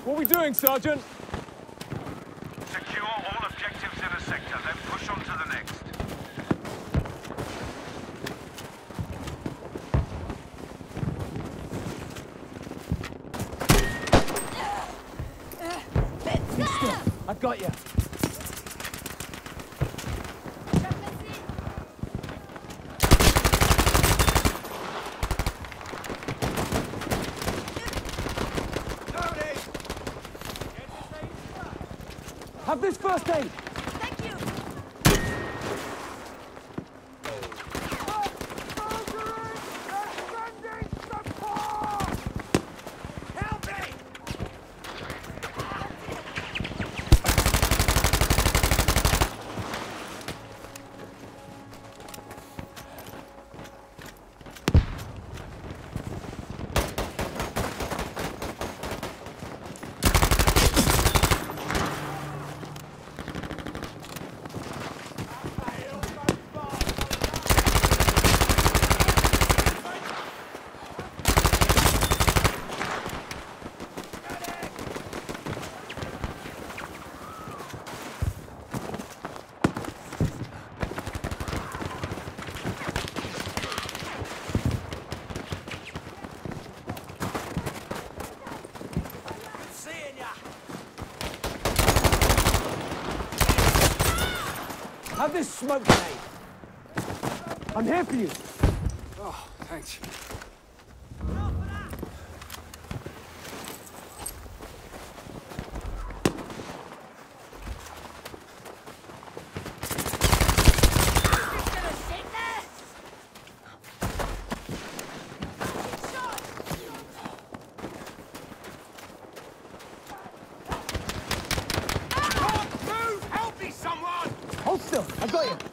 What are we doing, Sergeant? Secure all objectives in a sector, then push on to the next. I've got you. Have this first aid. Thank you. Help me! Have this smoke grenade. I'm here for you. Oh, thanks. Hold still. I got you.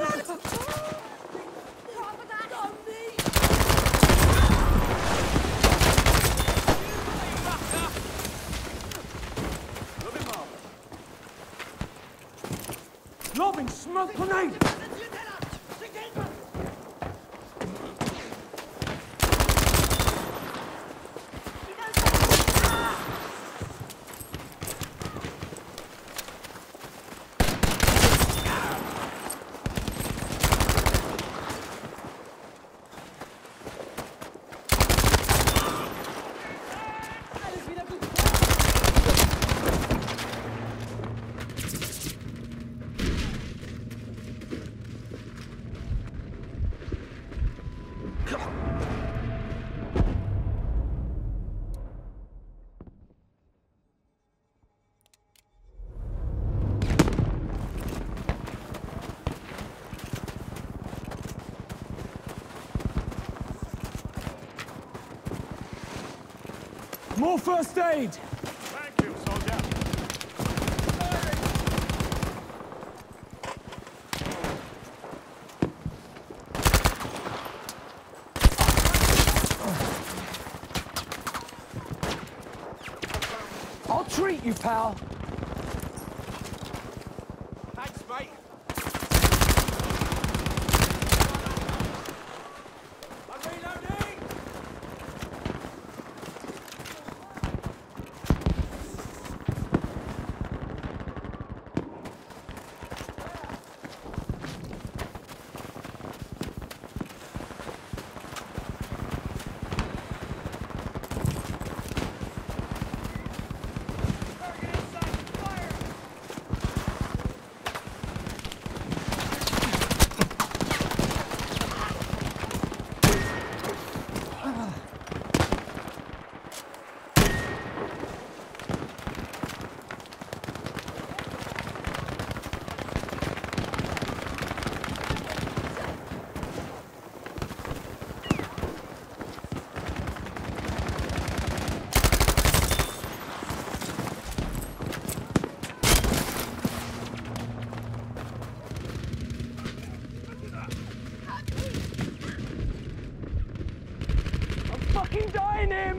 Lobbing smoke grenade. More first aid! Thank you, soldier. I'll treat you, pal. Thanks, mate. I'm reloading! Fucking dying him!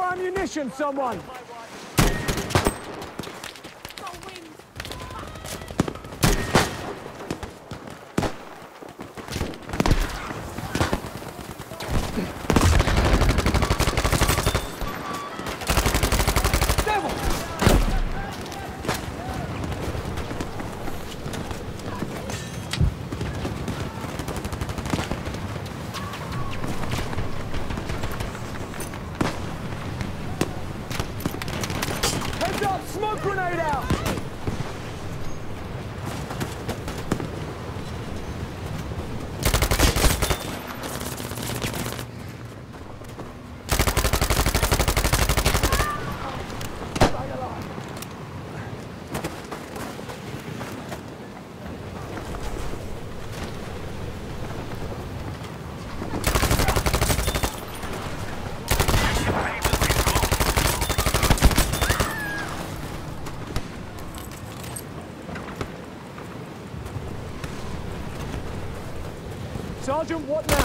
more ammunition, someone! Smoke grenade out! Sergeant, what now?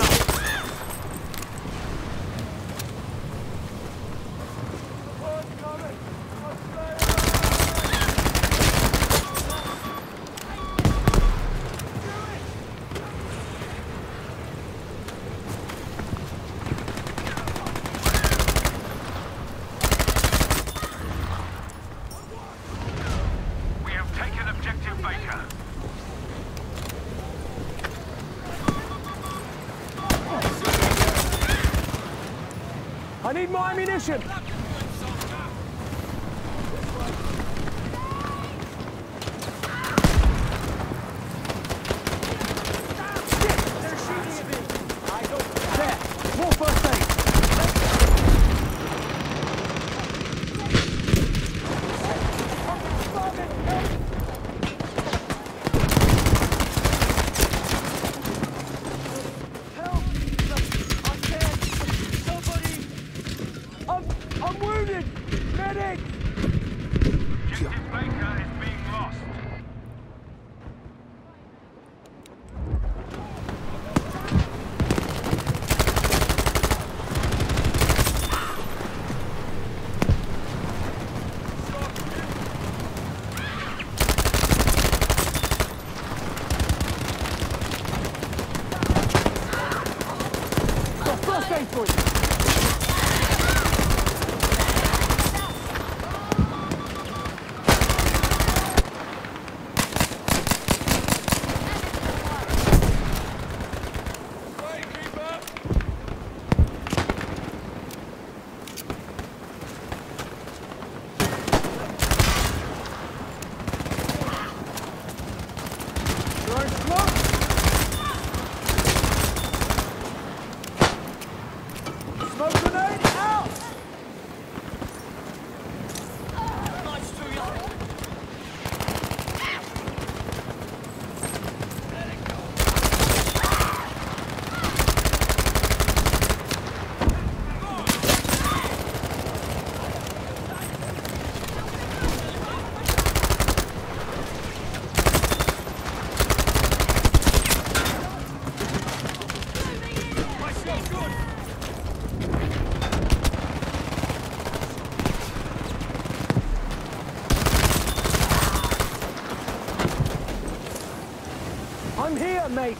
We have taken objective Baker. I need more ammunition! There! More first aid! I'm wounded! Medic! Objective Baker is being lost. Got first aid for you! Throwing smoke! Smoke grenade out! I'm here, mate!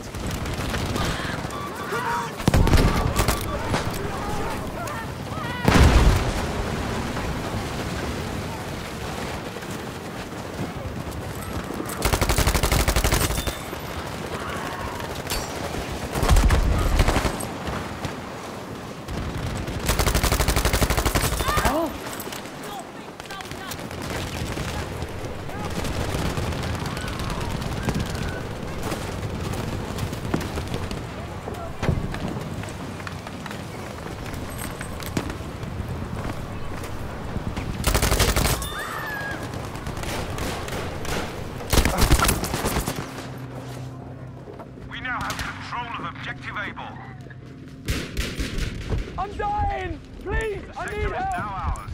We now have control of objective Able. I'm dying! Please, I need Sector is help! now ours.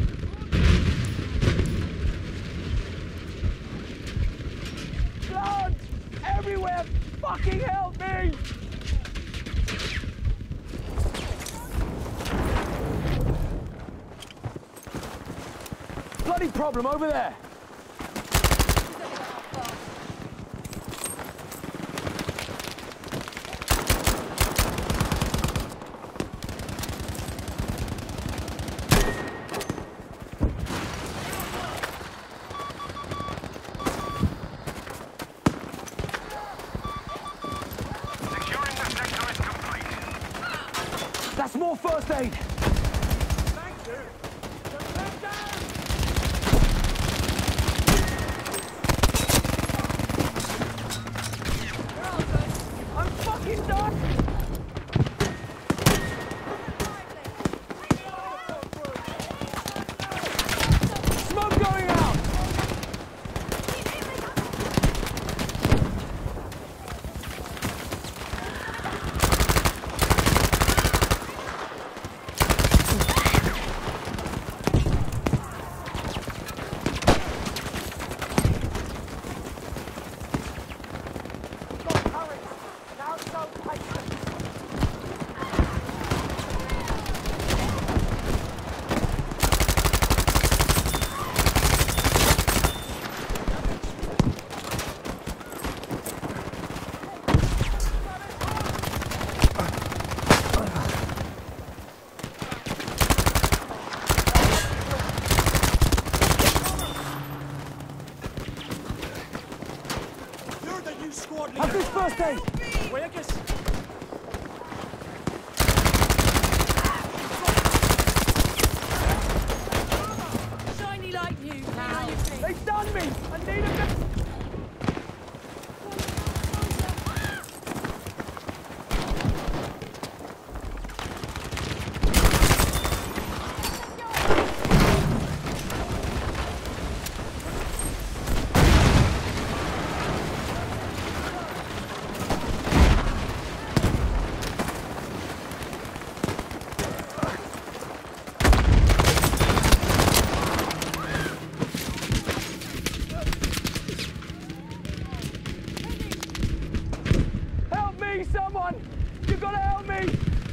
Blood! Everywhere! Fucking help me! Bloody problem over there. Securing the sector is complete. That's more first aid. Thank you. I'm fucking done. Smoke going out. Have this first aid. Shiny like you, pal. They've done me. I need a bit. Help me, someone! You gotta help me!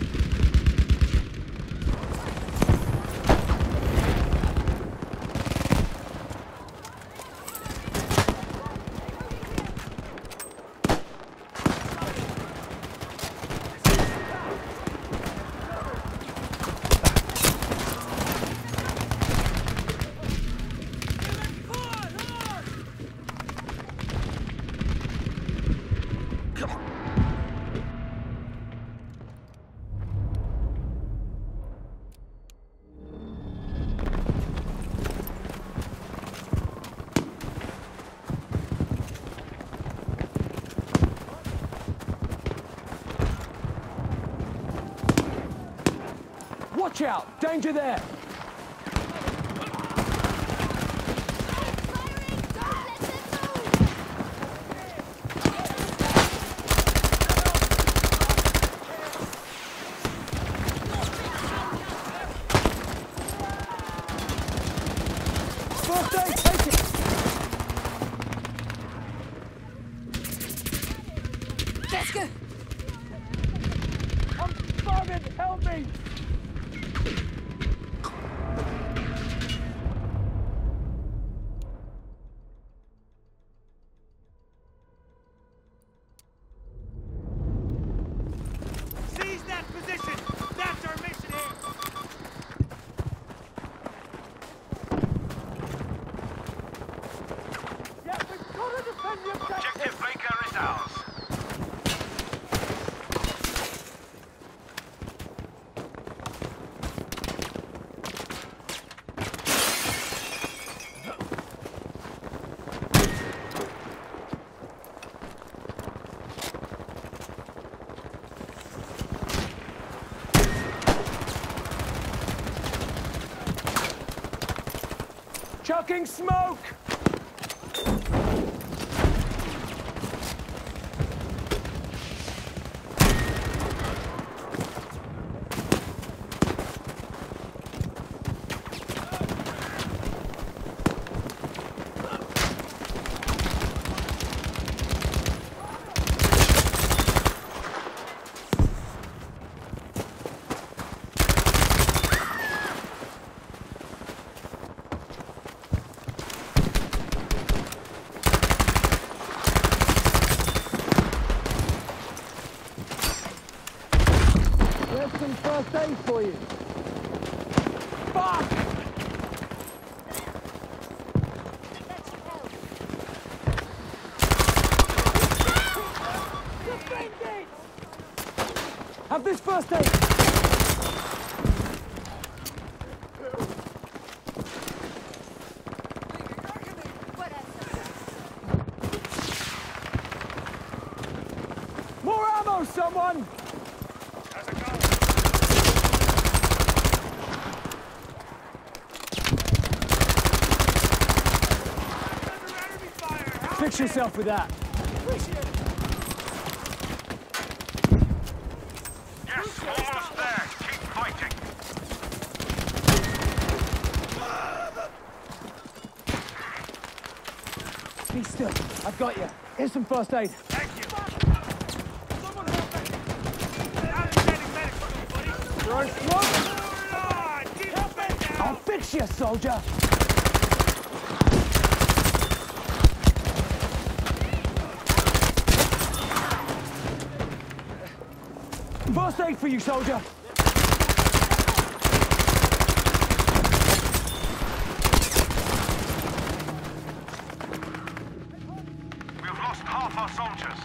Watch out! Danger there! First aid, take it! Jessica! I'm bugging! Help me! Seize that position! That's our mission here! Yeah, we've got to defend the objective! Objective Baker is ours. Chucking smoke! Have this first aid! More ammo, someone! As it goes. Enemy fire! Help Fix me! yourself with that. Yes, almost there. Keep fighting. Be still. I've got you. Here's some first aid. Thank you. Someone help me. I'm getting medical, buddy. Throw smoke! Ah, keep up and down. I'll fix you, soldier! First aid for you, soldier! We've lost half our soldiers.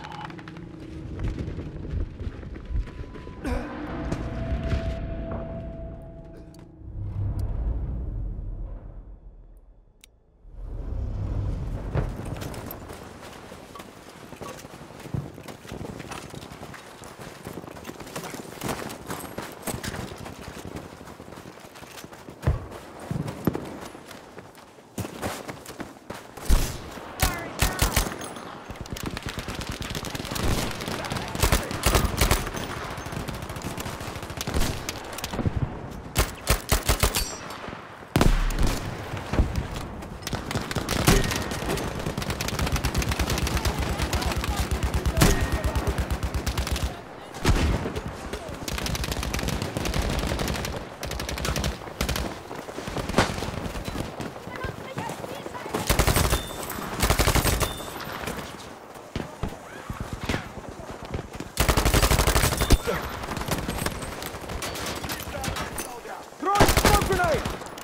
Throw a smoke grenade!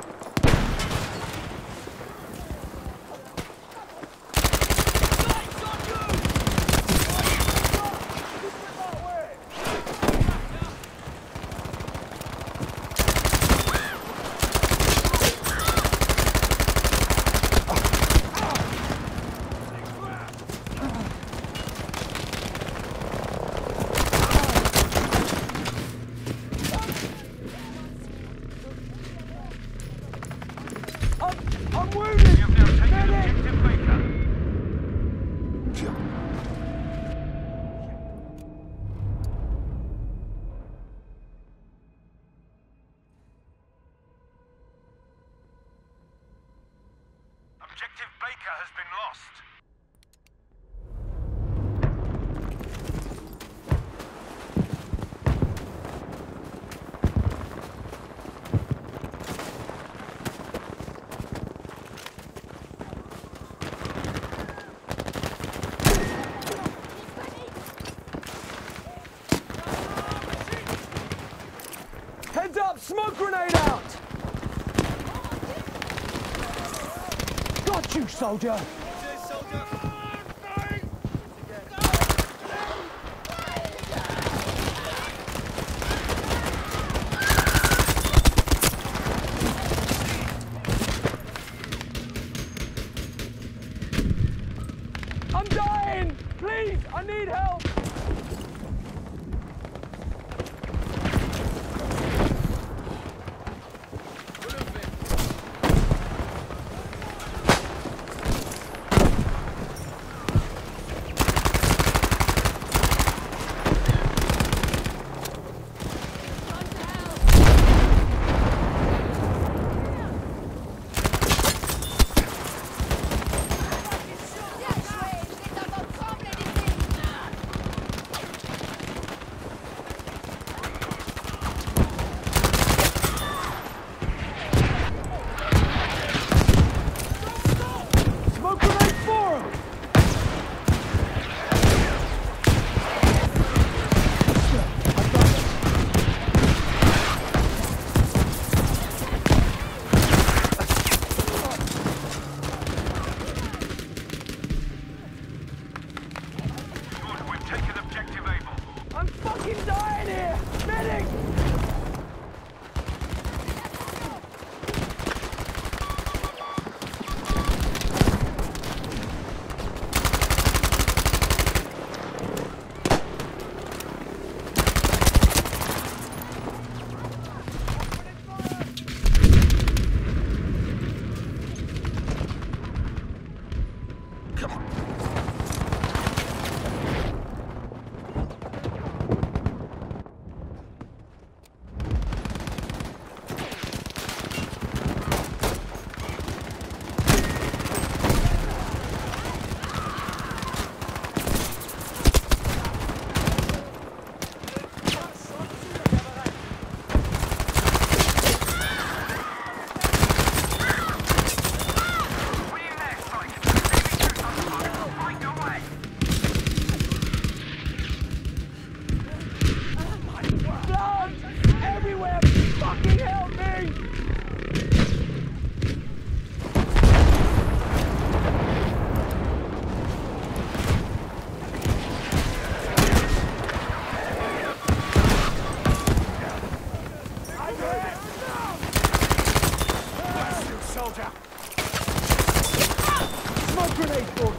I'm wounded! You've now taken objective Baker. Objective Baker has been lost. Heads up! Smoke grenade out! Got you, soldier! I'm dying! Please, I need help! soldier! Smoke grenade for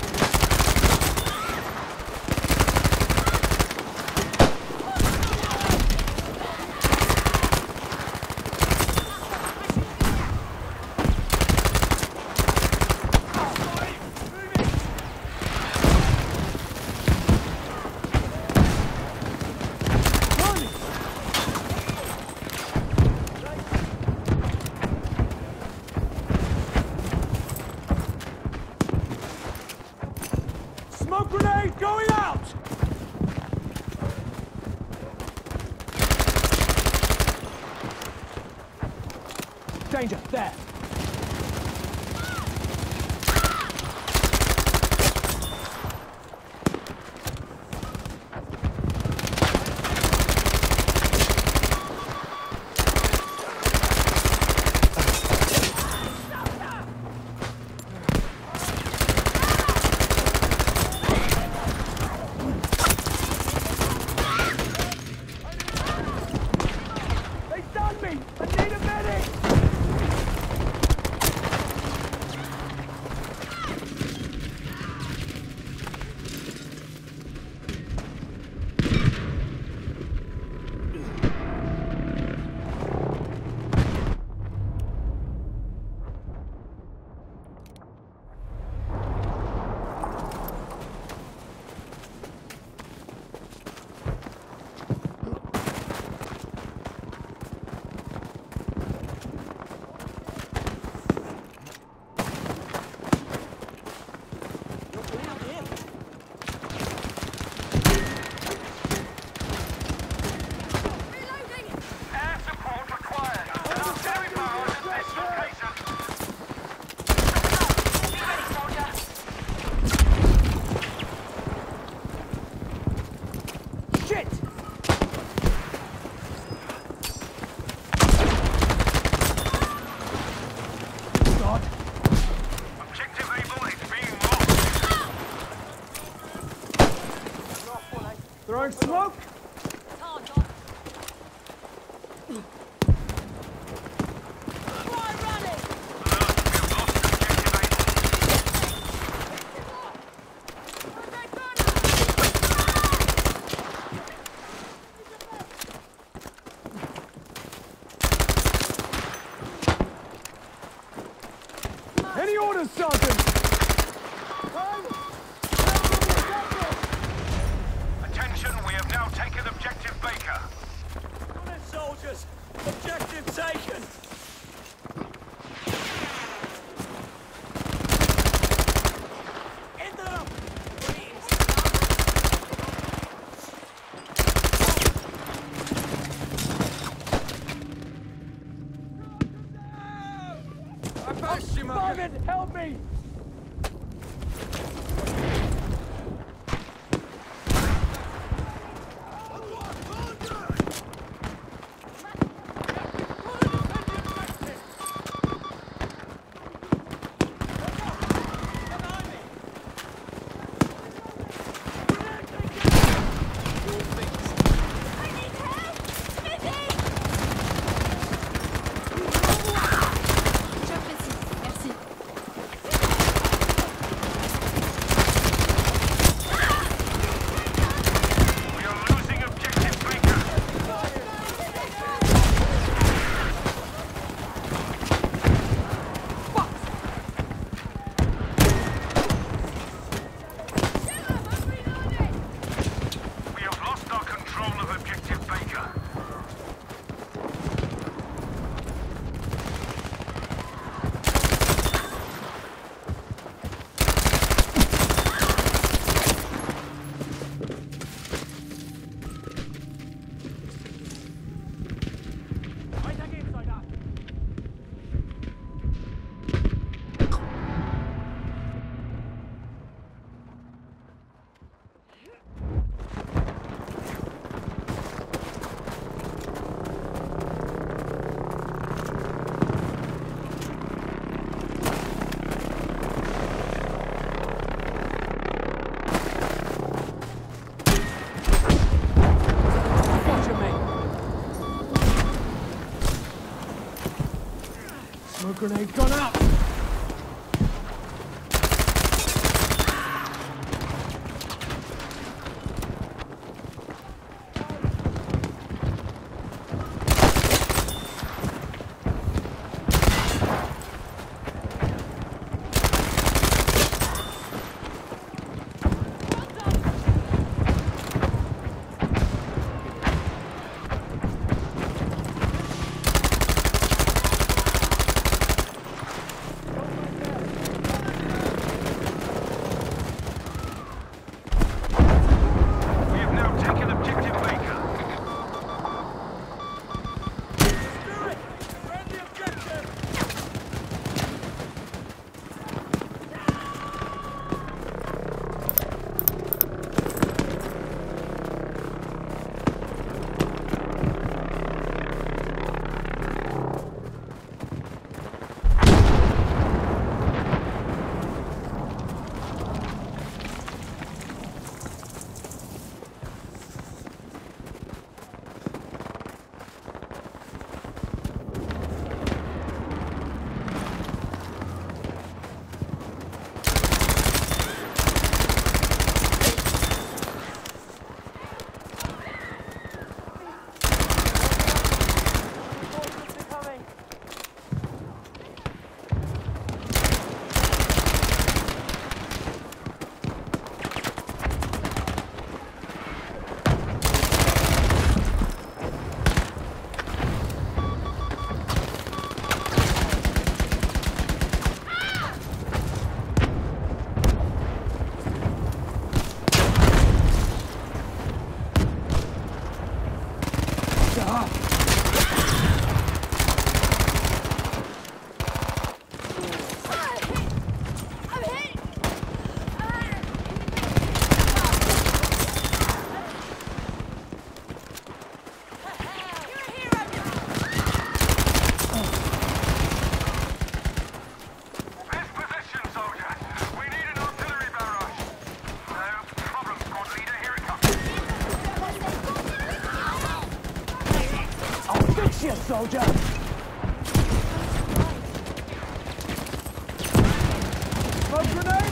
Smoke grenade going out! Danger, there. They done me! I need a medic! Air support required. Military power at this location. Be ready, soldier. Shit! God. Objective Able is being lost. Throwing smoke? Try running! We've lost objective Able. Any orders, Sergeant? Attention, we have now taken objective Baker. On it, soldiers! Objective taken! In them! I passed you, Margaret. Sergeant, help me! I need help! Smithy! J'apprécie, merci. We are losing objective Baker. We have lost our control of objective Baker. Watch your mate. Smoke grenade gone out! soldier! Smoke grenade!